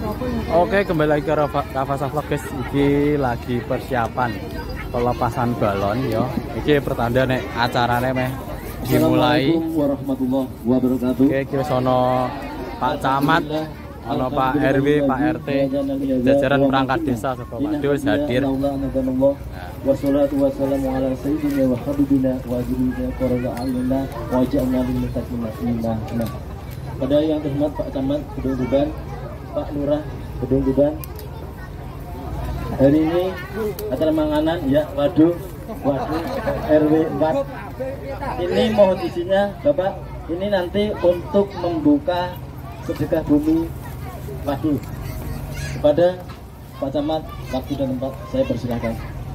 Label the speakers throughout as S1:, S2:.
S1: Oke, kembali lagi ke Kavasa Vlog guys. Iki lagi persiapan pelepasan balon yo. Iki pertanda nek acarane meh dimulai.
S2: Assalamualaikum warahmatullahi wabarakatuh.
S1: Oke, iki sono Pak Camat, ono Pak RW, Pak RT, jajaran perangkat desa saka Pak Dus hadir.
S2: Wassalatu wassalamu ala sayyidina wa habibina wa jurina qurra a'yunna wa ja'alna lil muttaqina imama. Pada yang terhormat Pak Camat Gedung Tuban, Pak Lurah Gedung Tuban. Hari ini acara manganan ya, waduh RW 4. Ini mohon izinnya Bapak, ini nanti untuk membuka sedekah bumi waduh. Kepada Pak Camat, waktu dan tempat saya persilahkan.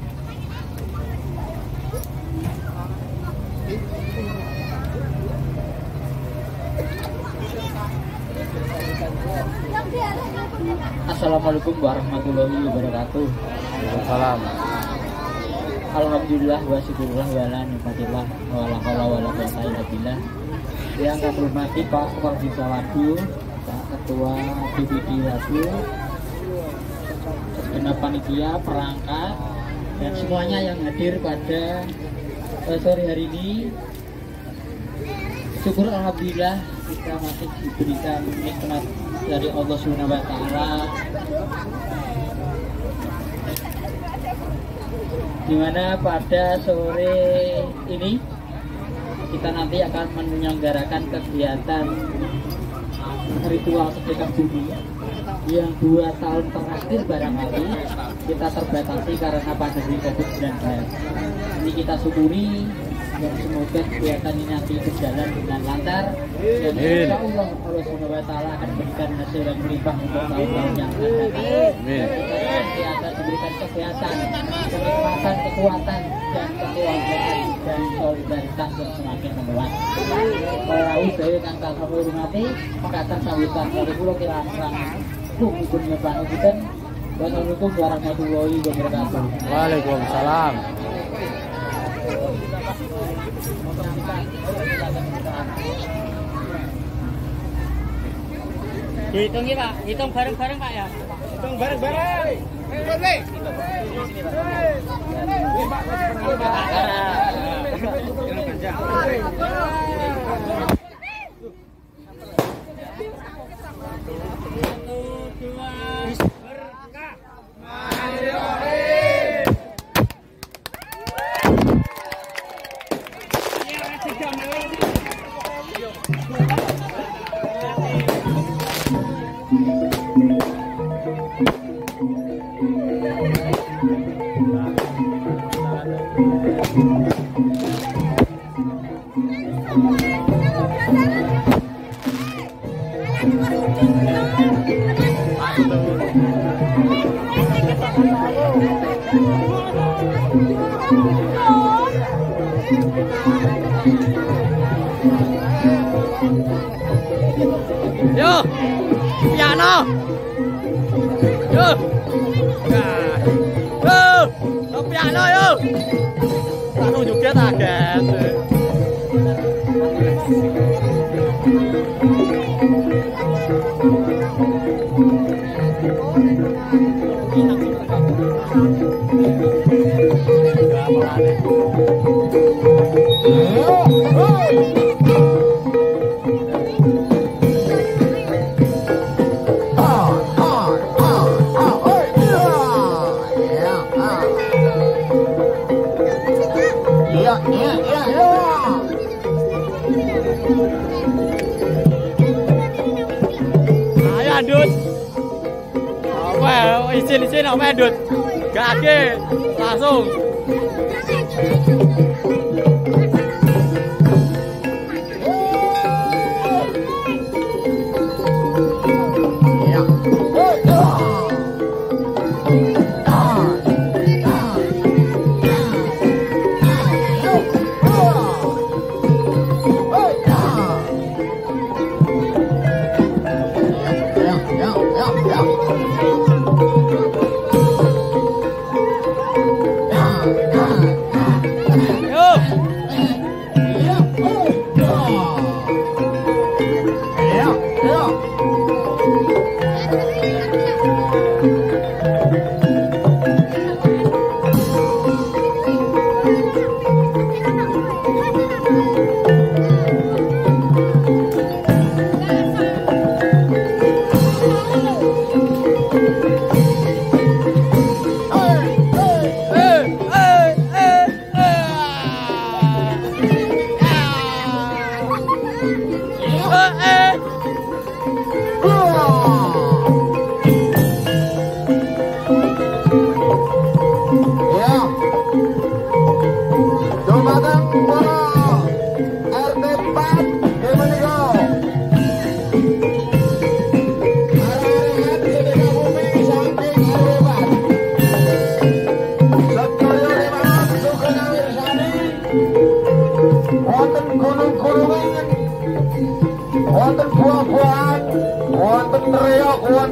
S2: Assalamualaikum warahmatullahi wabarakatuh.
S1: Waalaikumsalam.
S2: Alhamdulillah wa syukurillah wa la ni'matillah wa la haula wa la quwwata illa billah. Yang kami hormati Pak Wardisa Wadu, Pak Ketua BPD Wadu, segenap panitia, perangkat, dan semuanya yang hadir pada sore hari ini. Syukur alhamdulillah kita masih diberikan nikmat dari Allah Subhanahu wa taala, dimana pada sore ini kita nanti akan menyelenggarakan kegiatan ritual sedekah bumi yang 2 tahun terakhir barangkali kita terbatasi karena pandemi COVID-19. Ini kita syukuri dan semoga kegiatan ini nanti berjalan dengan lancar dan insya Allah Allah Subhanahu wa taala akan memberikan hasil yang melimpah untuk tahun-tahun yang akan datang. Kita nanti akan diberikan kesehatan, kenikmatan, kekuatan dan kekeluargaan dan solidaritas yang semakin meluas. Para usaha yang kang kami hormati, mengatakan sambutan dari pulau kirang-kirang hukum Pak Ubutan. Wassalamualaikum warahmatullahi wabarakatuh.
S1: Waalaikumsalam.
S3: Hitung ya Pak, hitung bareng-bareng Pak ya. Hitung bareng-bareng.
S1: Yo, piano. Yo, yo, piano yo. Langsung juga target. Ayo Andut. Apa izin apa Andut? Gak langsung.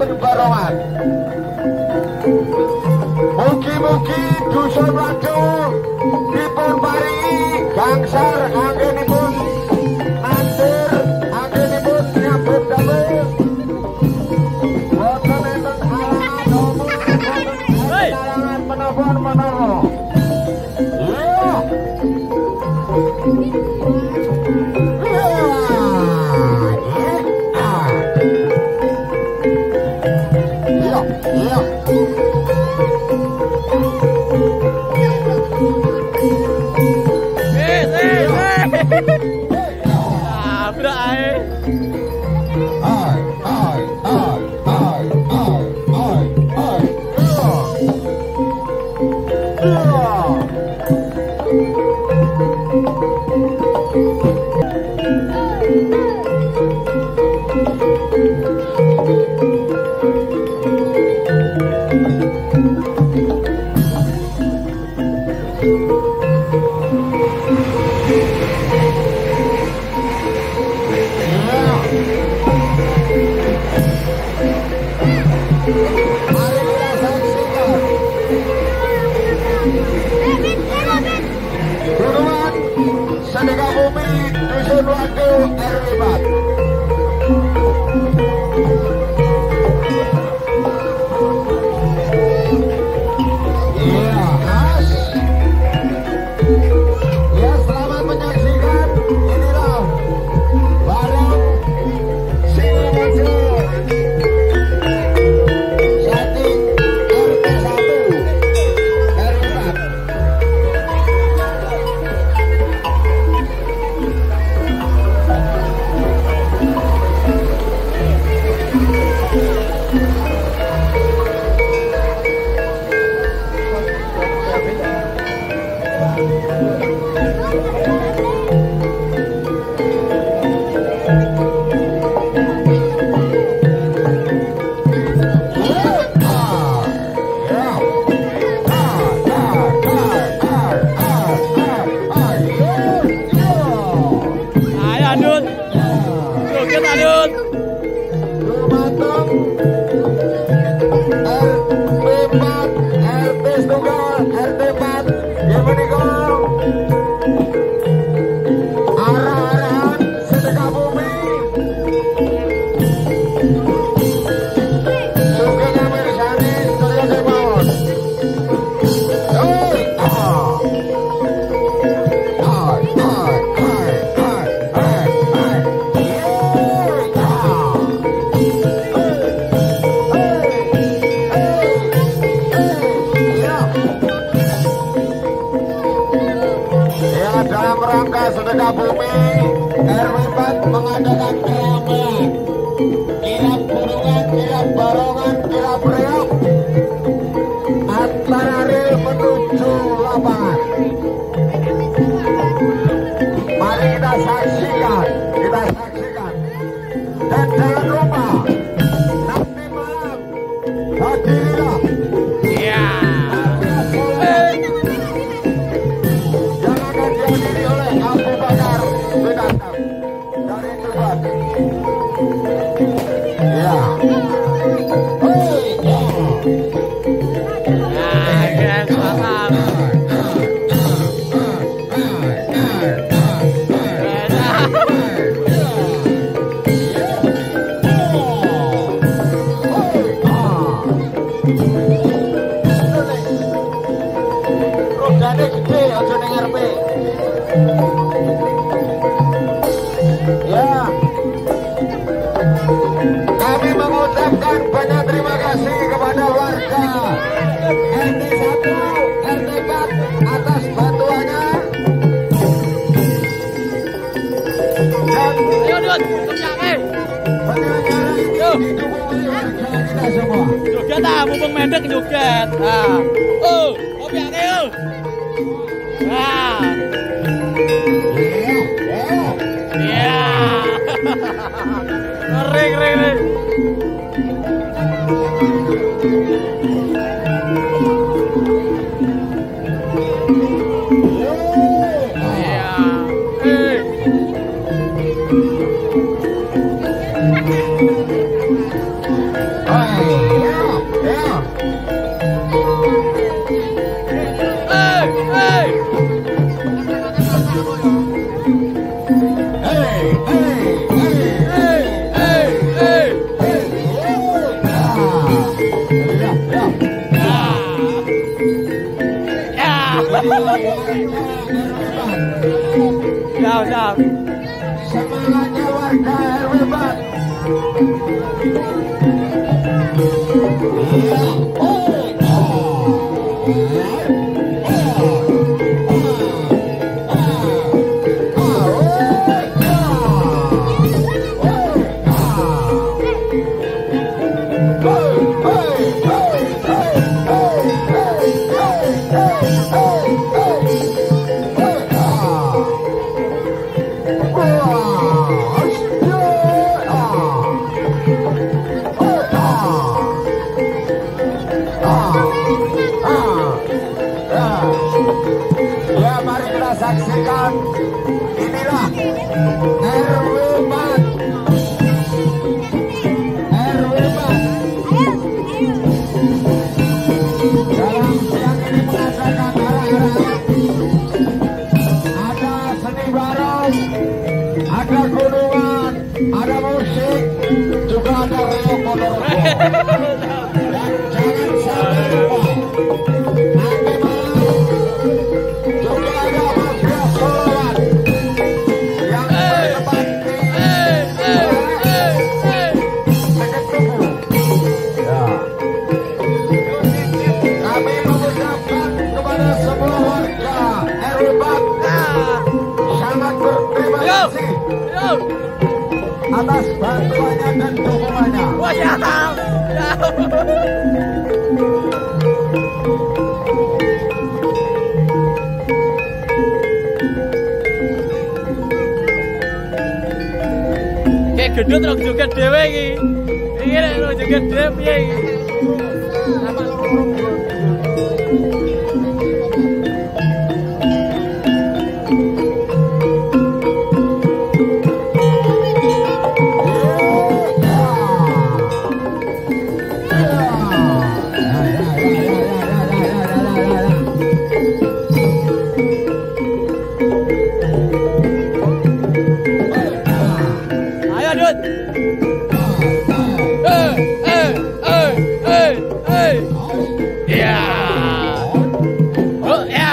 S4: Barongan. Mugi-mugi dusun Waduh dipun paringi gangsar anggenipun nandur anggenipun nyambut damel. Boten enten halangan omong, boten halangan menapa-menapa. Sedekah bumi dusun Waduh RW 4. Iya, Mas. Ya, selamat menyaksikan. Inilah barang Singapura setting RT 1 RW 4. Sedekah bumi RW 4 mengadakan keramaian kirap burungan, kirap barongan, kirap reok antara rel menuju lapangan. Mari kita saksikan, dan jangan lupa nanti malam hadirilah joget ah, mumpung mendek joget. Nah. Kopiake yo. Nah. Iya. Ngeri. Iya.
S1: Siap, siap.
S4: Semangatnya warga RW 4. Ya, mari kita saksikan. Inilah RW 4. RW 4. Dalam siang ini mengadakan arah-arahan. Ada seni barong, ada gunungan, ada musik, juga ada reok ponorogo. Dan jangan sampai lupa, nanti malam juga ada madrasah sholawat yang bertempat di Dekat Tugu. Ya. Kami mengucapkan kepada semua warga RW 4 sangat berterima kasih atas bantuannya dan dukungannya.
S1: Wah, siap. Kayak gendut rong joget dhewe iki. Iki nek rong joget dhewe piye iki? Sama loro-loro. Ayo, Dut. Ya. Oh, ya.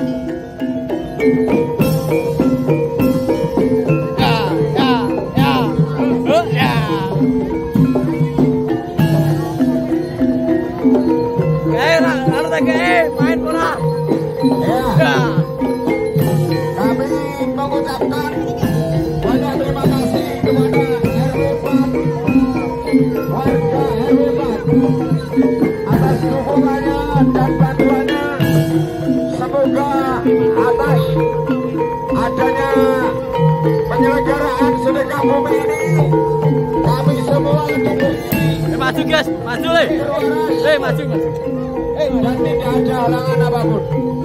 S1: Ya. Oh, ya. Harus main bola.
S4: Ya. Kami mengucapkan banyak terima kasih kepada RW 4, warga RW 4 atas dukungannya dan bantuannya. Semoga atas adanya penyelenggaraan sedekah bumi ini kami semua diberi
S1: Maju, guys. Maju, Le. Maju.
S4: dan tidak ada halangan apapun.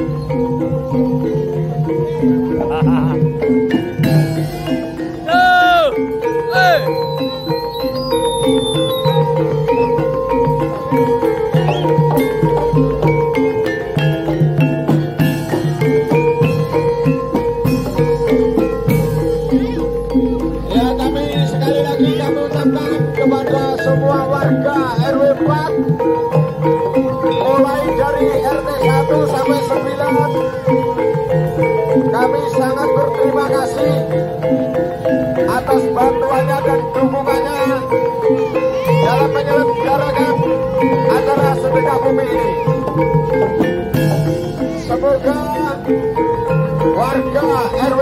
S4: Ya, kami sekali lagi kami ucapkan kepada semua warga RW 4 mulai dari RT 1 sampai 9, kami sangat berterima kasih atas bantuannya dan dukungannya dalam menyelenggarakan acara sedekah bumi ini. Semoga warga RW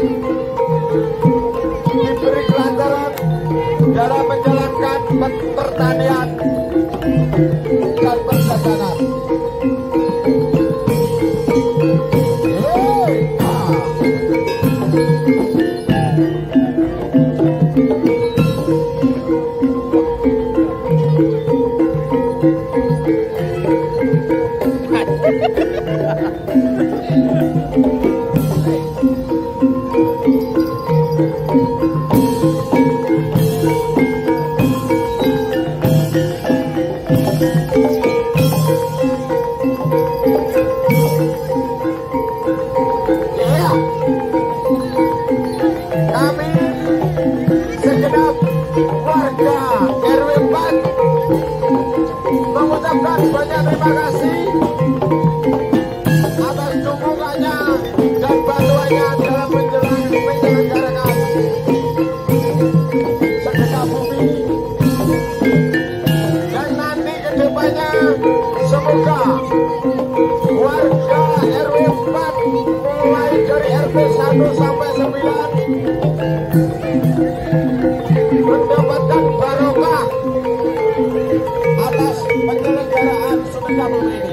S4: 4 diberi kelancaran dalam menjalankan pertanian dan perdagangan. Kami segenap warga RW 4 mengucapkan banyak terima kasih atas dukungan sampai 9 mendapatkan barokah atas penyelenggaraan sedekah bumi ini.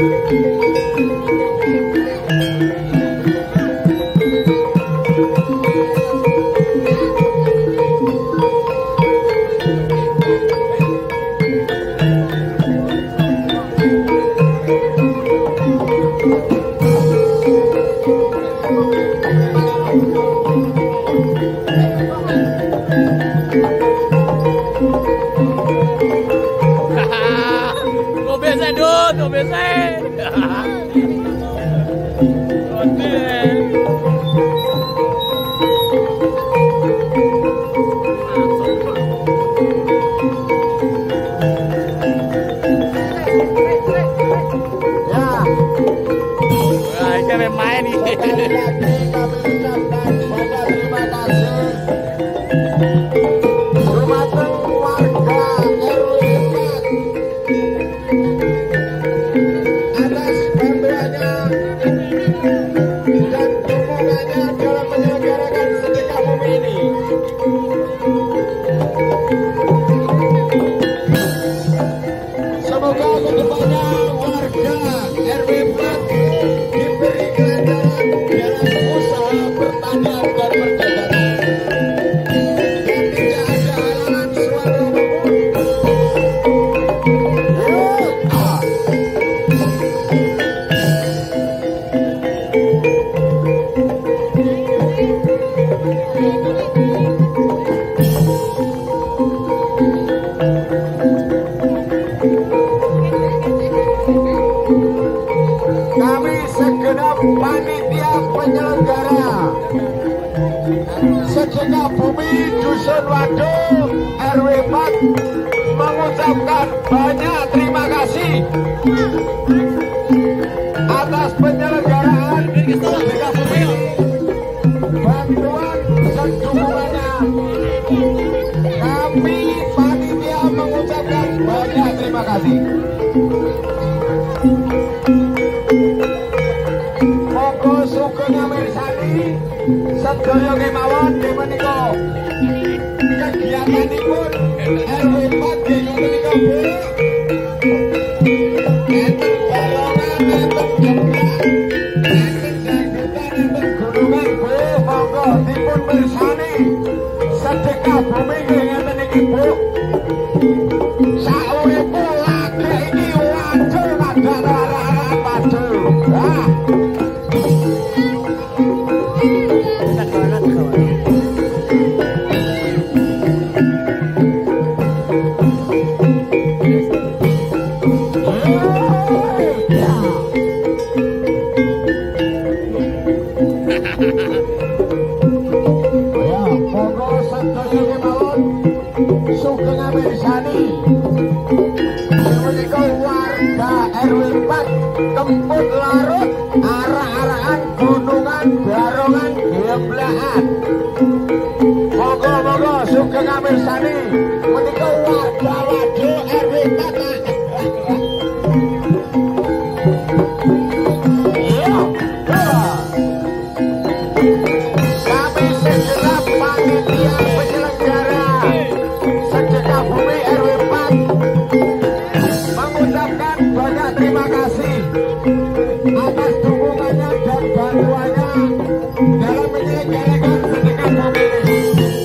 S4: Panitia penyelenggara sedekah bumi Dusun Waduh RW 4 mengucapkan banyak terima kasih atas penyelenggaraan sedekah bumi, bantuan dan dukungannya. Kami panitia mengucapkan banyak terima kasih. Sugeng mirsani sedaya kemawon menika kegiatanipun RW 4 dene menika Bu. Enten barongan, enten jembak, enten janggutan, enten gunungan Bu. Monggo dipun mirsani sedekah bumi ngeten iki Bu. Sauripku lagi iki waduh kadang-kadang waduh. Wah. Kemput larut, arah-arahan, gunungan, barongan, geblahan. Moga-moga sugeng mirsani menika warga Waduh RW 4. Kami segenap panitia penyelenggara sedekah bumi RW 4 mengucapkan banyak terima kasih atas dukungannya dan bantuannya dalam menyelenggarakan sedekah bumi ini.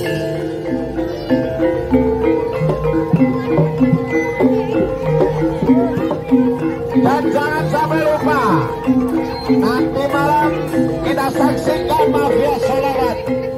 S4: Dan jangan sampai lupa, nanti malam kita saksikan mafia sholawat.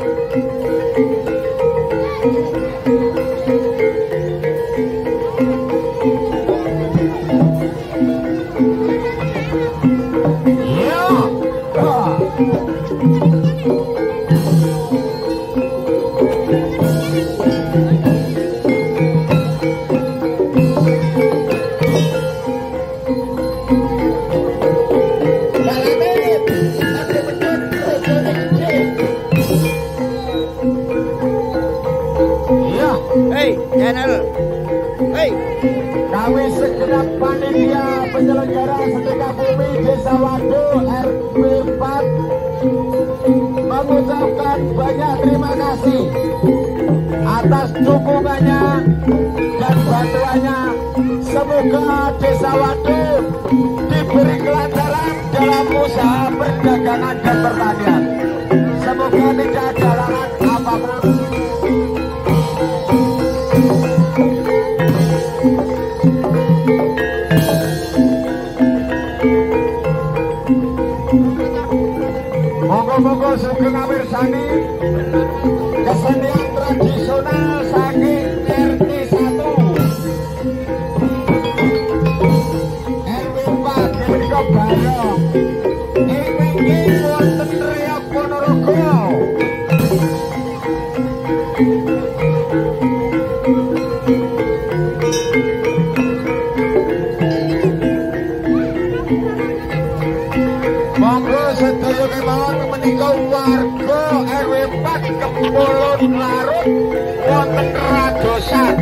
S4: Kami segenap panitia penyelenggara sedekah bumi Desa Waduh RW 4 mengucapkan banyak terima kasih atas dukungannya dan bantuannya. Semoga Desa Waduk diberi kelancaran dalam usaha perdagangan dan pertanian. Semoga tidak ada halangan apapun. Monggo-monggo sugeng amirsani kesenian tradisional saking RT 1 RW 4 menika bareng ingkang wonten Riok Ponorogo. Monggo sedaya kemawon menika warga RW 4 Kepulon Larut wonten Radosan.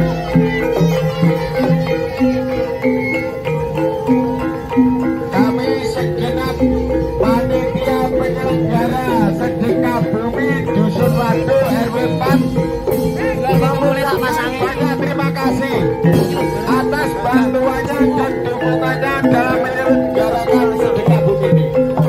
S4: Kami segenap panitia penyelenggara sedekah bumi Dusun Waduk RW 4 mengucapkan banyak terima kasih atas bantuannya dan dukungannya dalam menyelenggarakan sedekah bumi ini.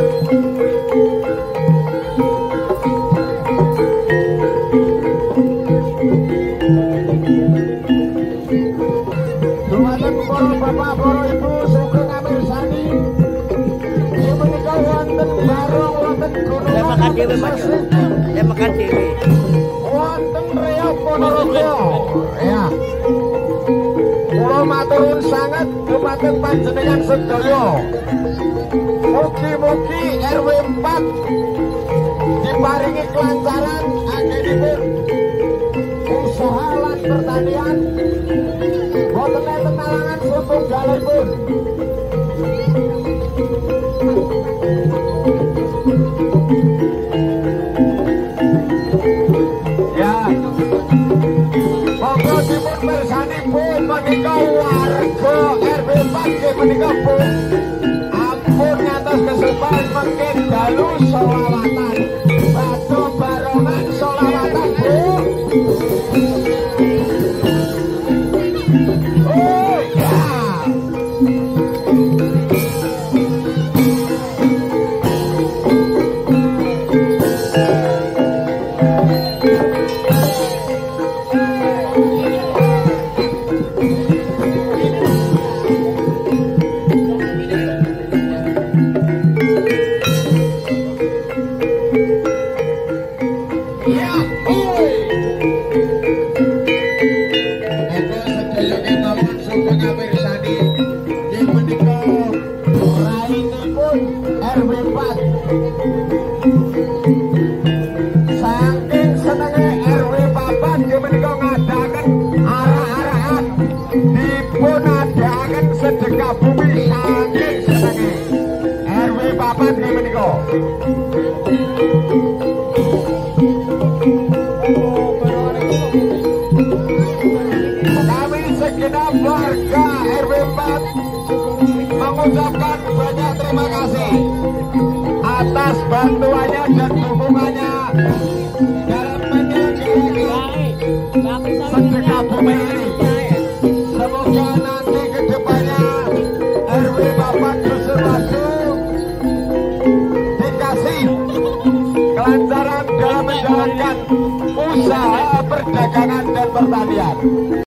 S4: Dumateng para bapak, para ibu, sugeng amirsani, inggih menika wonten barong wonten gunung
S3: makan dewe.
S4: wonten Riok Ponorogo. Ya. Kula maturun sanget dumateng panjenengan sedaya. Mugi-mugi RW 4 diparingi kelancaran anggenipun usaha lan pertanian. Boten enten halangan setunggalipun. Ya. Monggo dipun pirsanipun menika warga RW 4 nggih menika Bu. Ampun ngantos kesupen mengke dalu selawatan. Badhe barongan selawatan Bu. Oh ya. Saking senenge RW 4 nggih menika ngadaken arah-arahan dipun adaken sedekah bumi saking senenge RW 4 nggih menika. Kami segenap warga RW 4 mengucapkan banyak terima kasih atas bantuannya dan dukungannya dalam menyelenggarakan sedekah bumi ini. Semoga nanti ke depannya RW 4 Dusun Waduk dikasih kelancaran dalam menjalankan usaha perdagangan dan pertanian.